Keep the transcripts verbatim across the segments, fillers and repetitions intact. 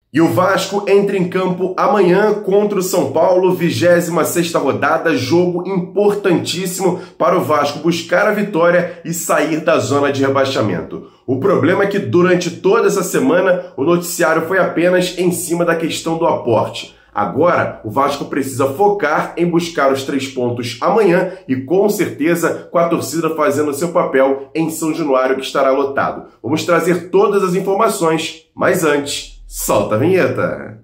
E o Vasco entra em campo amanhã contra o São Paulo, vigésima sexta rodada, jogo importantíssimo para o Vasco buscar a vitória e sair da zona de rebaixamento. O problema é que durante toda essa semana o noticiário foi apenas em cima da questão do aporte. Agora, o Vasco precisa focar em buscar os três pontos amanhã e, com certeza, com a torcida fazendo seu papel em São Januário, que estará lotado. Vamos trazer todas as informações, mas antes, solta a vinheta!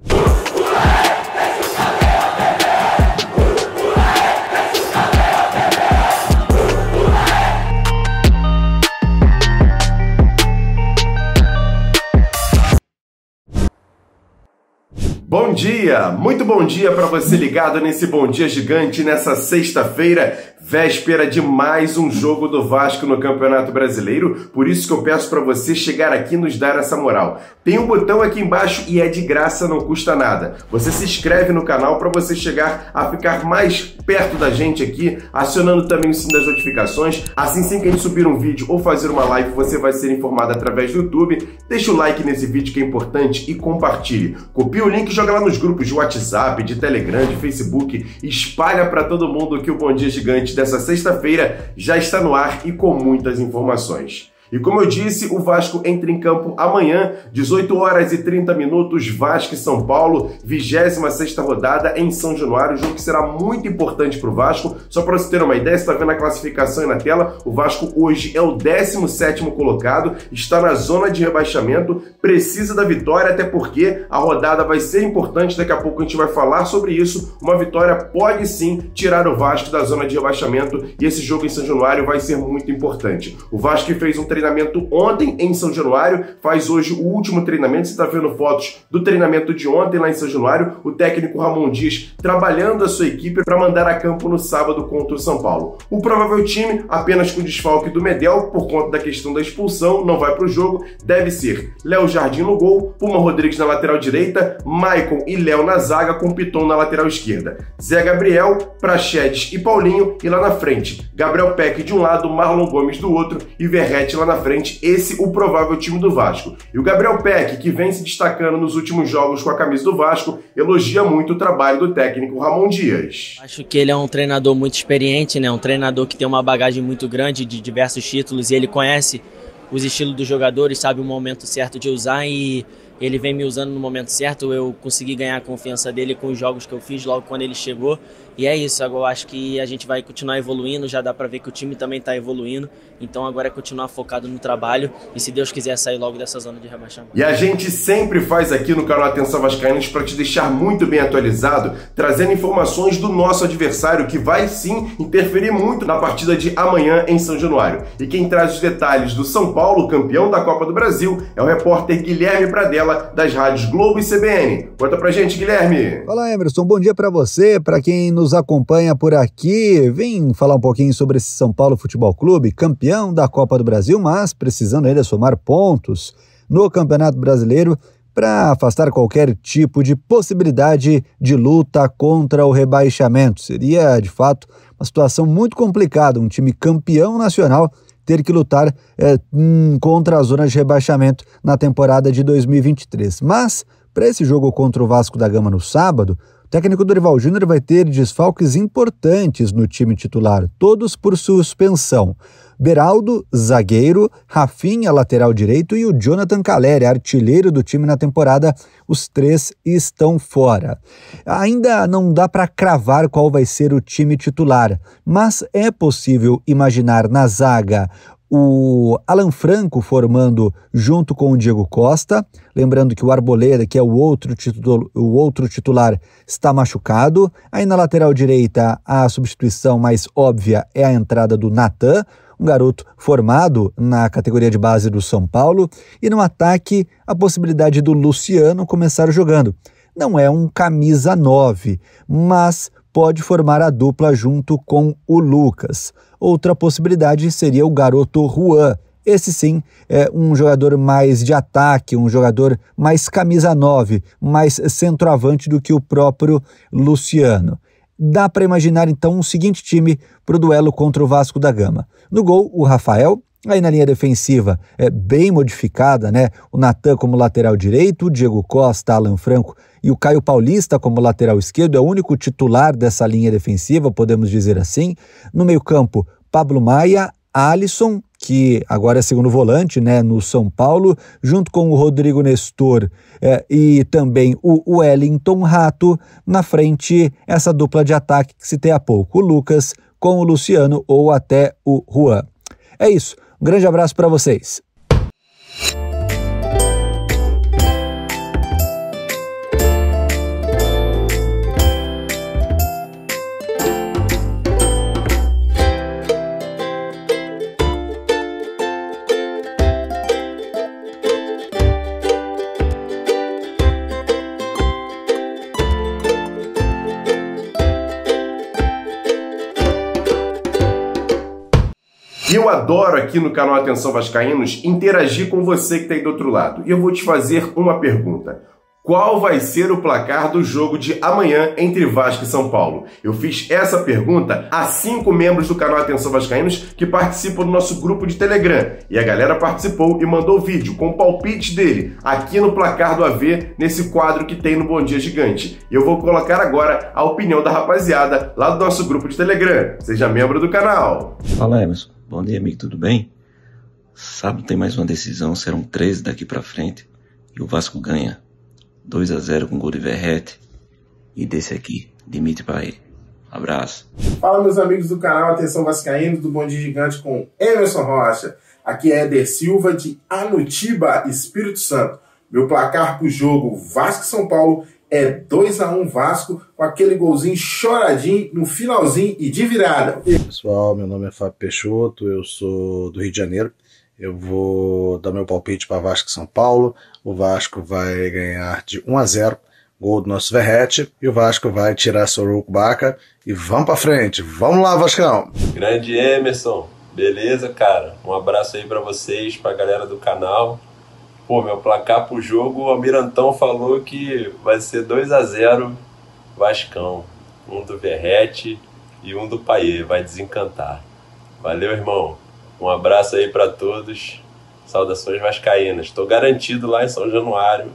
Bom dia, muito bom dia para você ligado nesse Bom Dia Gigante nessa sexta-feira, véspera de mais um jogo do Vasco no Campeonato Brasileiro. Por isso que eu peço para você chegar aqui e nos dar essa moral. Tem um botão aqui embaixo e é de graça, não custa nada. Você se inscreve no canal para você chegar a ficar mais perto da gente aqui, acionando também o sininho das notificações. Assim, sempre que a gente subir um vídeo ou fazer uma live, você vai ser informado através do YouTube. Deixa o like nesse vídeo que é importante e compartilhe. Copia o link e joga lá nos grupos de WhatsApp, de Telegram, de Facebook. Espalha para todo mundo que o Bom Dia Gigante dessa sexta-feira já está no ar e com muitas informações. E como eu disse, o Vasco entra em campo amanhã, dezoito horas e trinta minutos, Vasco e São Paulo, vigésima sexta rodada em São Januário, jogo que será muito importante para o Vasco. Só para você ter uma ideia, você está vendo a classificação aí na tela, o Vasco hoje é o décimo sétimo colocado, está na zona de rebaixamento, precisa da vitória, até porque a rodada vai ser importante, daqui a pouco a gente vai falar sobre isso. Uma vitória pode sim tirar o Vasco da zona de rebaixamento e esse jogo em São Januário vai ser muito importante. O Vasco que fez um treinamento ontem em São Januário, faz hoje o último treinamento. Você está vendo fotos do treinamento de ontem lá em São Januário, o técnico Ramon Dias trabalhando a sua equipe para mandar a campo no sábado contra o São Paulo. O provável time, apenas com desfalque do Medel, por conta da questão da expulsão, não vai para o jogo, deve ser Léo Jardim no gol, Puma Rodrigues na lateral direita, Maicon e Léo na zaga, com Piton na lateral esquerda, Zé Gabriel, Praxedes e Paulinho, e lá na frente, Gabriel Peck de um lado, Marlon Gomes do outro e Verratti lá na frente, esse o provável time do Vasco. E o Gabriel Peck, que vem se destacando nos últimos jogos com a camisa do Vasco, elogia muito o trabalho do técnico Ramon Dias. Acho que ele é um treinador muito experiente, né? Um treinador que tem uma bagagem muito grande de diversos títulos e ele conhece os estilos dos jogadores, sabe o momento certo de usar e ele vem me usando no momento certo. Eu consegui ganhar a confiança dele com os jogos que eu fiz logo quando ele chegou. E é isso, agora eu acho que a gente vai continuar evoluindo, já dá pra ver que o time também tá evoluindo, então agora é continuar focado no trabalho e se Deus quiser sair logo dessa zona de rebaixamento. E a gente sempre faz aqui no canal Atenção Vascaínos para te deixar muito bem atualizado, trazendo informações do nosso adversário que vai sim interferir muito na partida de amanhã em São Januário. E quem traz os detalhes do São Paulo, campeão da Copa do Brasil, é o repórter Guilherme Pradella, das rádios Globo e C B N. Conta pra gente, Guilherme. Olá, Emerson, bom dia pra você, pra quem nos nos acompanha por aqui. Vim falar um pouquinho sobre esse São Paulo Futebol Clube, campeão da Copa do Brasil, mas precisando ainda somar pontos no Campeonato Brasileiro para afastar qualquer tipo de possibilidade de luta contra o rebaixamento. Seria, de fato, uma situação muito complicada, um time campeão nacional ter que lutar é, hum, contra a zona de rebaixamento na temporada de dois mil e vinte e três. Mas, para esse jogo contra o Vasco da Gama no sábado, o técnico Dorival Júnior vai ter desfalques importantes no time titular, todos por suspensão. Beraldo, zagueiro, Rafinha, lateral direito, e o Jonathan Calleri, artilheiro do time na temporada, os três estão fora. Ainda não dá para cravar qual vai ser o time titular, mas é possível imaginar na zaga o Alan Franco formando junto com o Diego Costa, lembrando que o Arboleda, que é o outro, titular, o outro titular, está machucado. Aí na lateral direita a substituição mais óbvia é a entrada do Natan, um garoto formado na categoria de base do São Paulo, e no ataque a possibilidade do Luciano começar jogando. Não é um camisa nove, mas pode formar a dupla junto com o Lucas. Outra possibilidade seria o garoto Juan. Esse sim é um jogador mais de ataque, um jogador mais camisa nove, mais centroavante do que o próprio Luciano. Dá para imaginar então o seguinte time para o duelo contra o Vasco da Gama. No gol, o Rafael, Aí na linha defensiva é bem modificada, né? O Natan como lateral direito, o Diego Costa, Alan Franco e o Caio Paulista como lateral esquerdo, é o único titular dessa linha defensiva, podemos dizer assim. No meio-campo, Pablo Maia, Alisson, que agora é segundo volante, né, no São Paulo, junto com o Rodrigo Nestor é, e também o Wellington Rato. Na frente, essa dupla de ataque que citei há pouco, o Lucas com o Luciano ou até o Juan. É isso. Um grande abraço para vocês. E eu adoro aqui no canal Atenção Vascaínos interagir com você que está aí do outro lado. E eu vou te fazer uma pergunta. Qual vai ser o placar do jogo de amanhã entre Vasco e São Paulo? Eu fiz essa pergunta a cinco membros do canal Atenção Vascaínos que participam do nosso grupo de Telegram. E a galera participou e mandou vídeo com o palpite dele aqui no placar do A V, nesse quadro que tem no Bom Dia Gigante. E eu vou colocar agora a opinião da rapaziada lá do nosso grupo de Telegram. Seja membro do canal. Fala, Emerson. Bom dia, amigo, tudo bem? Sábado tem mais uma decisão, serão treze daqui pra frente e o Vasco ganha dois a zero com gol de Verrete e desse aqui, Dimitri Payet. Abraço. Fala, meus amigos do canal Atenção Vascaínos, do Bom Dia Gigante com Emerson Rocha. Aqui é Éder Silva de Anutiba, Espírito Santo. Meu placar pro jogo Vasco e São Paulo é dois a um Vasco, com aquele golzinho choradinho no finalzinho e de virada. Pessoal, meu nome é Fábio Peixoto, eu sou do Rio de Janeiro. Eu vou dar meu palpite para Vasco e São Paulo. O Vasco vai ganhar de um a zero, gol do nosso Verrete, e o Vasco vai tirar Soroco Baca e vamos para frente. Vamos lá, Vascão! Grande Emerson, beleza, cara? Um abraço aí para vocês, para a galera do canal. Pô, meu placar pro jogo, o Almirantão falou que vai ser dois a zero Vascão. Um do Verrete e um do Payet, vai desencantar. Valeu, irmão. Um abraço aí para todos. Saudações vascaínas. Tô garantido lá em São Januário.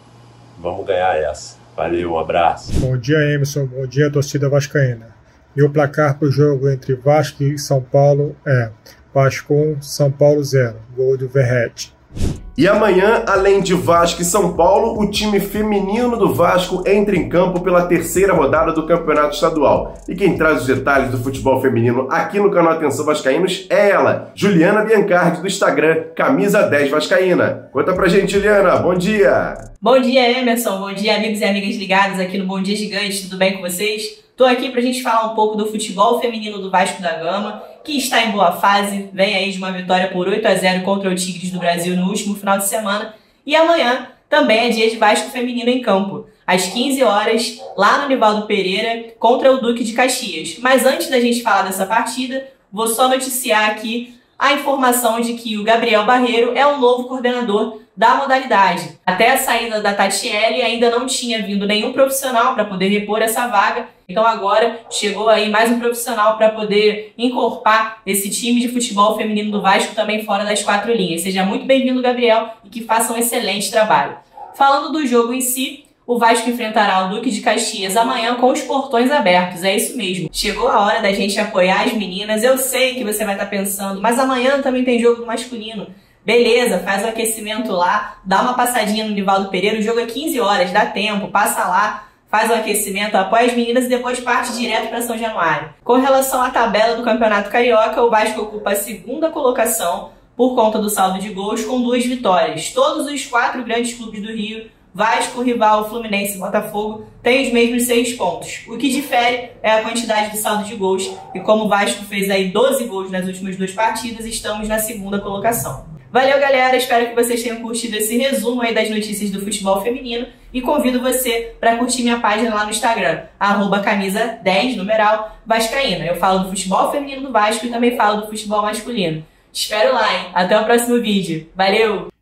Vamos ganhar essa. Valeu, um abraço. Bom dia, Emerson. Bom dia, torcida vascaína. Meu placar pro jogo entre Vasco e São Paulo é Vasco um, São Paulo zero. Gol do Verrete. E amanhã, além de Vasco e São Paulo, o time feminino do Vasco entra em campo pela terceira rodada do Campeonato Estadual. E quem traz os detalhes do futebol feminino aqui no canal Atenção Vascaínos é ela, Juliana Biancardi, do Instagram Camisa dez Vascaína. Conta pra gente, Juliana. Bom dia! Bom dia, Emerson. Bom dia, amigos e amigas ligados aqui no Bom Dia Gigante. Tudo bem com vocês? Tô aqui pra gente falar um pouco do futebol feminino do Vasco da Gama, que está em boa fase, vem aí de uma vitória por oito a zero contra o Tigres do Brasil no último final de semana. E amanhã também é dia de Vasco feminino em campo, às quinze horas, lá no Nivaldo Pereira, contra o Duque de Caxias. Mas antes da gente falar dessa partida, vou só noticiar aqui a informação de que o Gabriel Barreiro é o novo coordenador da modalidade. Até a saída da Tatiele ainda não tinha vindo nenhum profissional para poder repor essa vaga, então agora chegou aí mais um profissional para poder encorpar esse time de futebol feminino do Vasco também fora das quatro linhas. Seja muito bem-vindo, Gabriel, e que faça um excelente trabalho. Falando do jogo em si, o Vasco enfrentará o Duque de Caxias amanhã com os portões abertos, é isso mesmo. Chegou a hora da gente apoiar as meninas, eu sei que você vai estar pensando, mas amanhã também tem jogo do masculino. Beleza, faz o aquecimento lá, dá uma passadinha no Nivaldo Pereira, o jogo é quinze horas, dá tempo, passa lá, faz o aquecimento, apoia as meninas e depois parte direto para São Januário. Com relação à tabela do Campeonato Carioca, o Vasco ocupa a segunda colocação por conta do saldo de gols com duas vitórias. Todos os quatro grandes clubes do Rio, Vasco, Rival, Fluminense e Botafogo, têm os mesmos seis pontos. O que difere é a quantidade de saldo de gols, e como o Vasco fez aí doze gols nas últimas duas partidas, estamos na segunda colocação. Valeu, galera, espero que vocês tenham curtido esse resumo aí das notícias do futebol feminino e convido você para curtir minha página lá no Instagram, arroba camisa dez, numeral, vascaína. Eu falo do futebol feminino do Vasco e também falo do futebol masculino. Te espero lá, hein? Até o próximo vídeo. Valeu!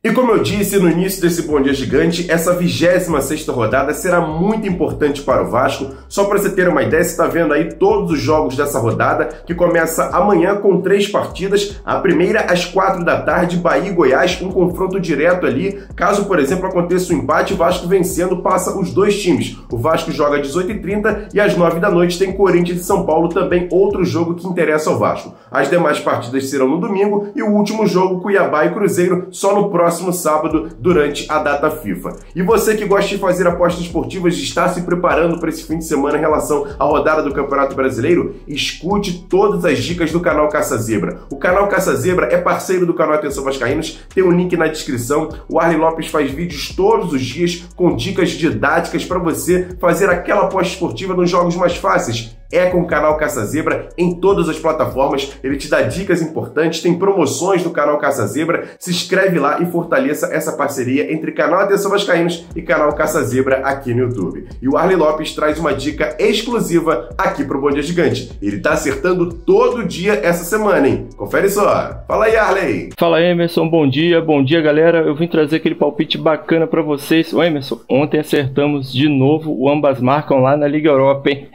E como eu disse no início desse Bom Dia Gigante, essa vigésima sexta rodada será muito importante para o Vasco. Só para você ter uma ideia, você está vendo aí todos os jogos dessa rodada, que começa amanhã com três partidas. A primeira às quatro da tarde, Bahia e Goiás, um confronto direto ali. Caso, por exemplo, aconteça um empate, o Vasco vencendo passa os dois times. O Vasco joga às dezoito e trinta e às nove da noite tem Corinthians e São Paulo, também outro jogo que interessa ao Vasco. As demais partidas serão no domingo e o último jogo, Cuiabá e Cruzeiro, só no próximo próximo sábado, durante a data FIFA. E você que gosta de fazer apostas esportivas e está se preparando para esse fim de semana em relação à rodada do Campeonato Brasileiro, escute todas as dicas do canal Caça Zebra. O canal Caça Zebra é parceiro do canal Atenção Vascaínos, tem um link na descrição. O Arley Lopes faz vídeos todos os dias com dicas didáticas para você fazer aquela aposta esportiva nos jogos mais fáceis. É com o canal Caça Zebra em todas as plataformas, ele te dá dicas importantes, tem promoções no canal Caça Zebra, se inscreve lá e fortaleça essa parceria entre canal Atenção Vascaínos e canal Caça Zebra aqui no YouTube. E o Arley Lopes traz uma dica exclusiva aqui pro Bom Dia Gigante. Ele tá acertando todo dia essa semana, hein? Confere só. Fala aí, Arley! Fala aí, Emerson, bom dia, bom dia, galera. Eu vim trazer aquele palpite bacana pra vocês. Ô, Emerson, ontem acertamos de novo o Ambas Marcam lá na Liga Europa, hein?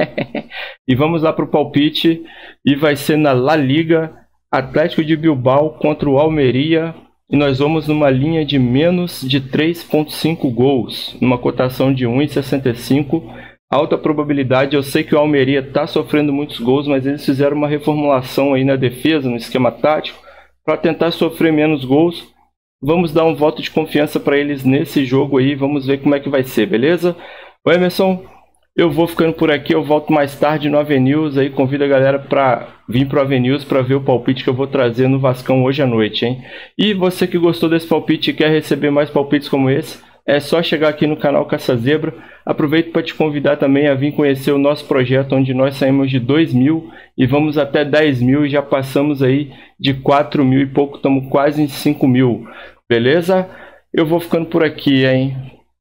E vamos lá para o palpite, e vai ser na La Liga, Atlético de Bilbao contra o Almeria, e nós vamos numa linha de menos de três vírgula cinco gols, numa cotação de um vírgula sessenta e cinco, alta probabilidade. Eu sei que o Almeria está sofrendo muitos gols, mas eles fizeram uma reformulação aí na defesa, no esquema tático, para tentar sofrer menos gols. Vamos dar um voto de confiança para eles nesse jogo aí, vamos ver como é que vai ser, beleza? O Emerson, eu vou ficando por aqui, eu volto mais tarde no Avenews, aí convido a galera para vir pro Avenews para ver o palpite que eu vou trazer no Vascão hoje à noite, hein? E você que gostou desse palpite e quer receber mais palpites como esse, é só chegar aqui no canal Caça Zebra. Aproveito para te convidar também a vir conhecer o nosso projeto, onde nós saímos de dois mil e vamos até dez mil, e já passamos aí de quatro mil e pouco, estamos quase em cinco mil, beleza? Eu vou ficando por aqui, hein?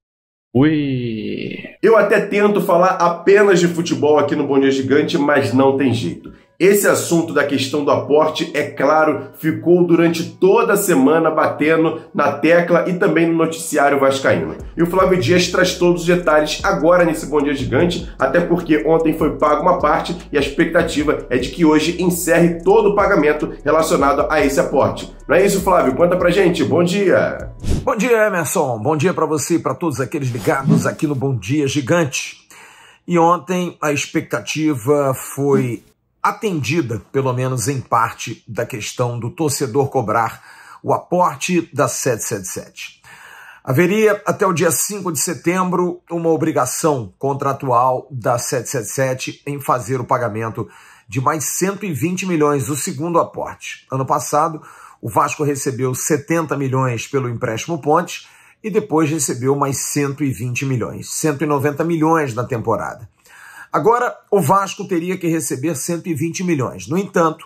Ui. Eu até tento falar apenas de futebol aqui no Bom Dia Gigante, mas não tem jeito. Esse assunto da questão do aporte, é claro, ficou durante toda a semana batendo na tecla e também no noticiário vascaíno. E o Flávio Dias traz todos os detalhes agora nesse Bom Dia Gigante, até porque ontem foi pago uma parte e a expectativa é de que hoje encerre todo o pagamento relacionado a esse aporte. Não é isso, Flávio? Conta pra gente. Bom dia! Bom dia, Emerson. Bom dia para você e para todos aqueles ligados aqui no Bom Dia Gigante. E ontem a expectativa foi atendida, pelo menos em parte, da questão do torcedor cobrar o aporte da sete sete sete. Haveria, até o dia cinco de setembro, uma obrigação contratual da sete sete sete em fazer o pagamento de mais cento e vinte milhões, o segundo aporte. Ano passado, o Vasco recebeu setenta milhões pelo empréstimo Ponte e depois recebeu mais cento e vinte milhões, cento e noventa milhões na temporada. Agora, o Vasco teria que receber cento e vinte milhões. No entanto,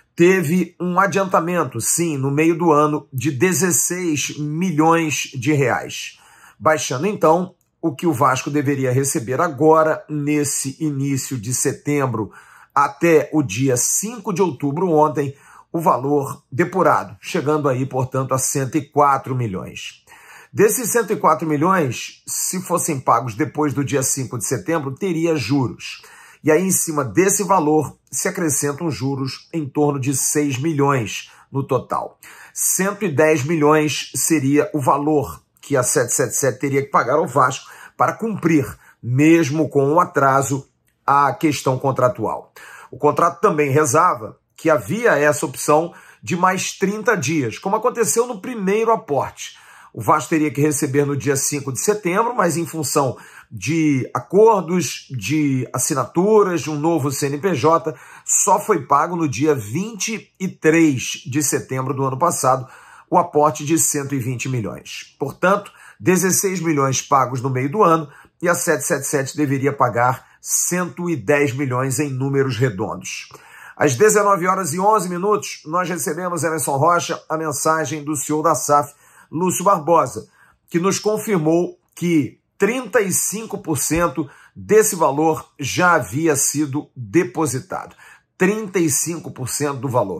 teve um adiantamento, sim, no meio do ano, de dezesseis milhões de reais. Baixando, então, o que o Vasco deveria receber agora, nesse início de setembro, até o dia cinco de outubro, ontem, o valor depurado, chegando aí, portanto, a cento e quatro milhões. Desses cento e quatro milhões, se fossem pagos depois do dia cinco de setembro, teria juros. E aí, em cima desse valor, se acrescentam juros em torno de seis milhões no total. cento e dez milhões seria o valor que a sete sete sete teria que pagar ao Vasco para cumprir, mesmo com um atraso, a questão contratual. O contrato também rezava que havia essa opção de mais trinta dias, como aconteceu no primeiro aporte. O Vasco teria que receber no dia cinco de setembro, mas em função de acordos, de assinaturas, de um novo C N P J, só foi pago no dia vinte e três de setembro do ano passado o aporte de cento e vinte milhões. Portanto, dezesseis milhões pagos no meio do ano e a sete sete sete deveria pagar cento e dez milhões em números redondos. Às dezenove horas e onze minutos, nós recebemos, Emerson Rocha, a mensagem do C E O da S A F, Lúcio Barbosa, que nos confirmou que trinta e cinco por cento desse valor já havia sido depositado. trinta e cinco por cento do valor.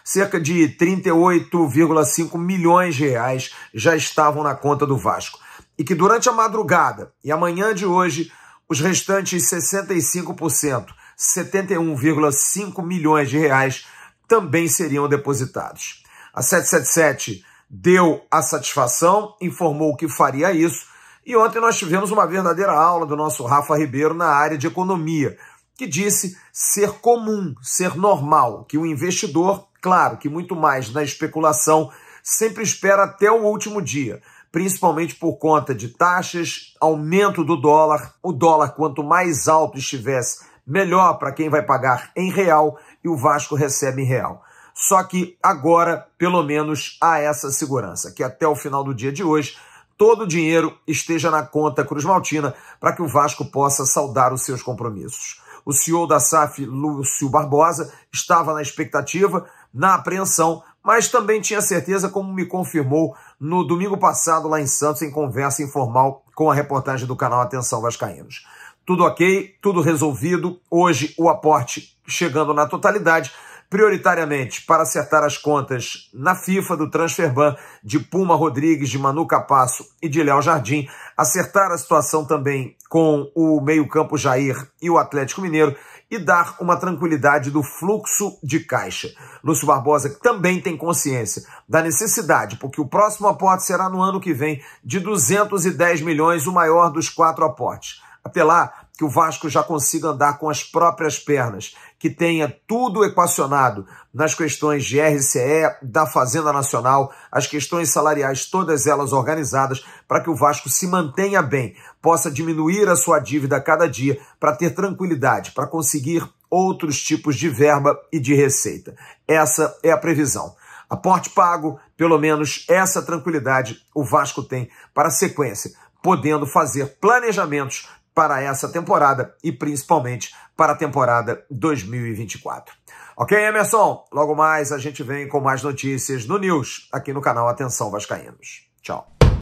cerca de trinta e oito vírgula cinco milhões de reais já estavam na conta do Vasco. E que durante a madrugada e a manhã de hoje, os restantes sessenta e cinco por cento, setenta e um vírgula cinco milhões de reais, também seriam depositados. A sete sete sete deu a satisfação, informou que faria isso, e ontem nós tivemos uma verdadeira aula do nosso Rafa Ribeiro na área de economia, que disse ser comum, ser normal, que o investidor, claro que muito mais na especulação, sempre espera até o último dia, principalmente por conta de taxas, aumento do dólar. O dólar, quanto mais alto estivesse, melhor para quem vai pagar em real, e o Vasco recebe em real. Só que agora, pelo menos, há essa segurança, que até o final do dia de hoje, todo o dinheiro esteja na conta cruzmaltina para que o Vasco possa saldar os seus compromissos. O C E O da S A F, Lúcio Barbosa, estava na expectativa, na apreensão, mas também tinha certeza, como me confirmou no domingo passado lá em Santos, em conversa informal com a reportagem do canal Atenção Vascaínos. Tudo ok, tudo resolvido. Hoje o aporte chegando na totalidade, prioritariamente para acertar as contas na FIFA do Transferban de Puma Rodrigues, de Manu Capasso e de Léo Jardim, acertar a situação também com o meio-campo Jair e o Atlético Mineiro e dar uma tranquilidade do fluxo de caixa. Lúcio Barbosa também tem consciência da necessidade, porque o próximo aporte será no ano que vem de duzentos e dez milhões, o maior dos quatro aportes. Até lá, que o Vasco já consiga andar com as próprias pernas, que tenha tudo equacionado nas questões de R C E, da Fazenda Nacional, as questões salariais, todas elas organizadas, para que o Vasco se mantenha bem, possa diminuir a sua dívida a cada dia, para ter tranquilidade, para conseguir outros tipos de verba e de receita. Essa é a previsão. Aporte pago, pelo menos essa tranquilidade o Vasco tem para a sequência, podendo fazer planejamentos para essa temporada e principalmente para a temporada dois mil e vinte e quatro. Ok, Emerson? Logo mais a gente vem com mais notícias no News, aqui no canal Atenção Vascaínos. Tchau.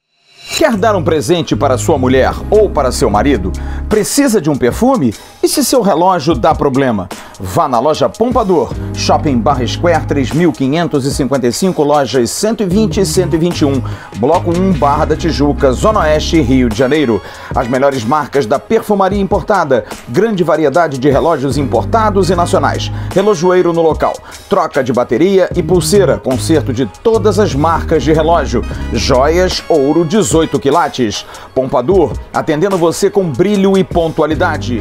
Quer dar um presente para sua mulher ou para seu marido? Precisa de um perfume? E se seu relógio dá problema? Vá na loja Pompador, Shopping Barra Square três mil quinhentos e cinquenta e cinco, lojas cento e vinte e cento e vinte e um, Bloco um, Barra da Tijuca, Zona Oeste, Rio de Janeiro. As melhores marcas da perfumaria importada, grande variedade de relógios importados e nacionais, relojoeiro no local, troca de bateria e pulseira, conserto de todas as marcas de relógio, joias, ouro, dezoito quilates. Pompador, atendendo você com brilho e pontualidade.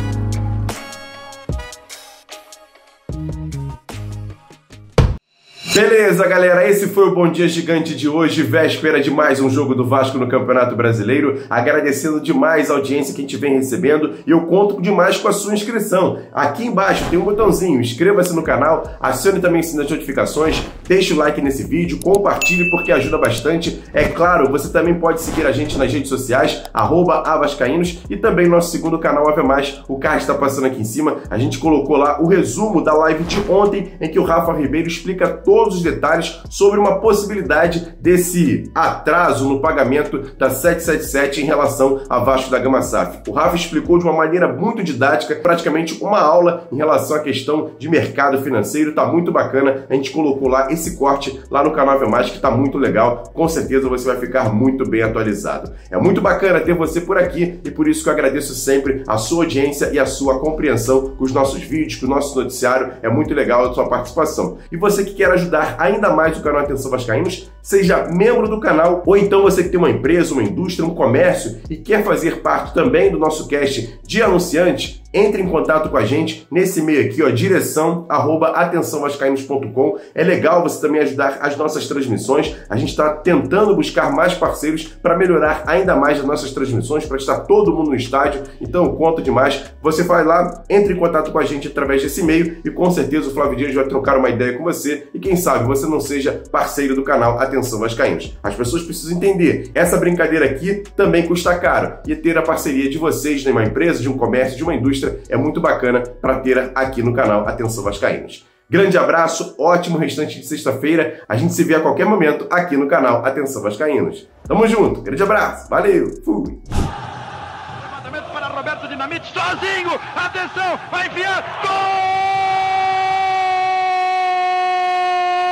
Beleza, galera, esse foi o Bom Dia Gigante de hoje, véspera de mais um jogo do Vasco no Campeonato Brasileiro, agradecendo demais a audiência que a gente vem recebendo e eu conto demais com a sua inscrição. Aqui embaixo tem um botãozinho, inscreva-se no canal, acione também o sininho das notificações, deixe o like nesse vídeo, compartilhe porque ajuda bastante. É claro, você também pode seguir a gente nas redes sociais, arroba avascaínos, e também nosso segundo canal, Ave Mais, o card está passando aqui em cima, a gente colocou lá o resumo da live de ontem, em que o Rafa Ribeiro explica todo todos os detalhes sobre uma possibilidade desse atraso no pagamento da sete sete sete em relação a Vasco da Gama S A F. O Rafa explicou de uma maneira muito didática, praticamente uma aula em relação à questão de mercado financeiro, tá muito bacana, a gente colocou lá esse corte lá no canal Ave Mais, que tá muito legal, com certeza você vai ficar muito bem atualizado. É muito bacana ter você por aqui e por isso que eu agradeço sempre a sua audiência e a sua compreensão com os nossos vídeos, com o nosso noticiário, é muito legal a sua participação. E você que quer ajudar ainda mais o canal Atenção Vascaínos, seja membro do canal, ou então você que tem uma empresa, uma indústria, um comércio e quer fazer parte também do nosso cast de anunciante, entre em contato com a gente nesse e-mail aqui, ó, direção arroba atenção vascaínos ponto com. É legal você também ajudar as nossas transmissões. A gente está tentando buscar mais parceiros para melhorar ainda mais as nossas transmissões, para estar todo mundo no estádio. Então, eu conto demais. Você vai lá, entre em contato com a gente através desse e-mail e com certeza o Flávio Dias vai trocar uma ideia com você e quem sabe você não seja parceiro do canal Atenção Vascaínos. As pessoas precisam entender, essa brincadeira aqui também custa caro e ter a parceria de vocês de uma empresa, de um comércio, de uma indústria é muito bacana para ter aqui no canal Atenção Vascaínos. Grande abraço, ótimo restante de sexta-feira. A gente se vê a qualquer momento aqui no canal Atenção Vascaínos. Tamo junto, grande abraço, valeu, fui! Levantamento para Roberto Dinamite, sozinho, atenção, vai enfiar, gol!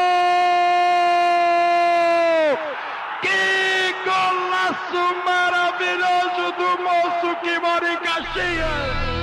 que mora em Caxias.